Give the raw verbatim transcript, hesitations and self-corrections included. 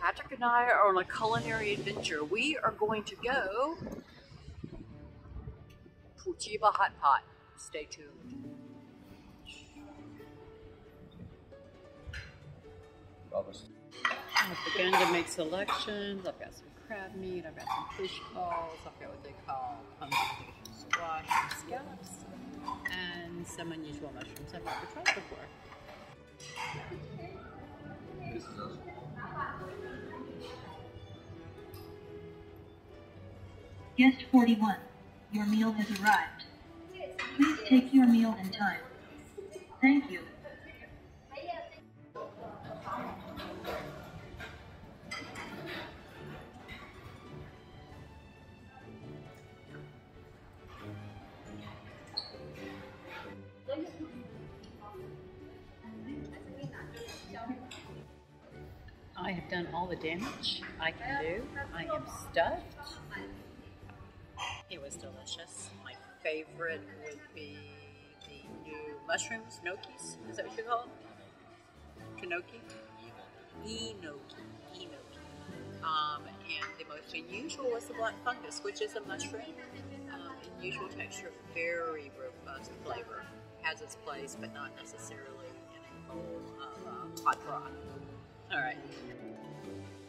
Patrick and I are on a culinary adventure. We are going to go Fujiba Hot Pot. Stay tuned. I've begun to make selections. I've got some crab meat, I've got some fish balls, I've got what they call pumpkin squash and scallops, and some unusual mushrooms I've never tried before. This is us. Guest forty-one, your meal has arrived. Please take your meal in time. Thank you. I have done all the damage I can do. I am stuffed. It was delicious. My favorite would be the new mushrooms, gnocchis. Is that what you call them? Kanoki? Enoki. Enoki. Um, and the most unusual was the black fungus, which is a mushroom. Um, unusual texture, very robust flavor. Has its place, but not necessarily in a bowl of uh, hot broth. All right.